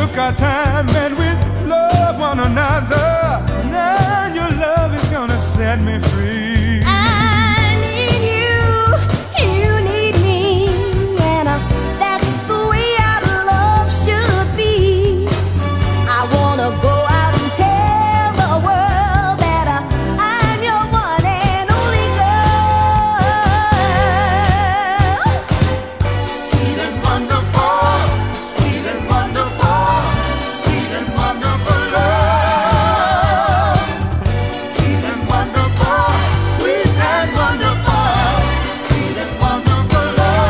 took our time and we loved one another. Now your love is gonna set me free. I need you, you need me, and that's the way our love should be. I wanna go out and tell the world that I'm your one and only girl. Sweet and wonderful, sweet and wonderful, sweet and wonderful love. Sweet and wonderful, sweet and wonderful, sweet and wonderful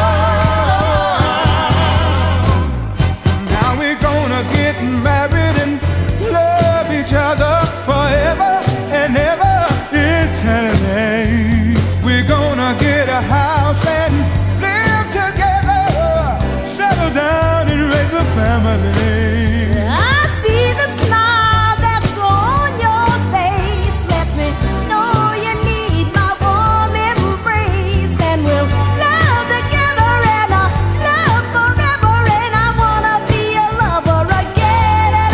love. Now we're gonna get married and love each other forever and ever, eternity. We're gonna get a house and live together, settle down and raise a family. I see the smile that's on your face, lets me know you need my warm embrace, and we'll love together and love forever, and I wanna be a lover again and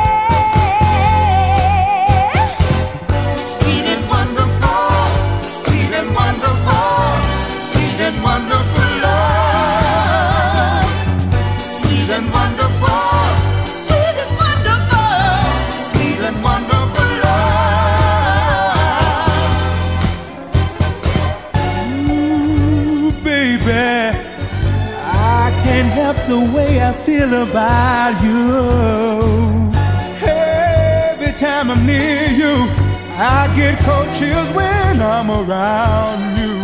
again. Sweet and wonderful, sweet and wonderful, sweet and wonderful love. Sweet and wonderful, sweet and wonderful, sweet and wonderful love. Ooh, baby, I can't help the way I feel about you. Every time I'm near you, I get cold chills when I'm around you.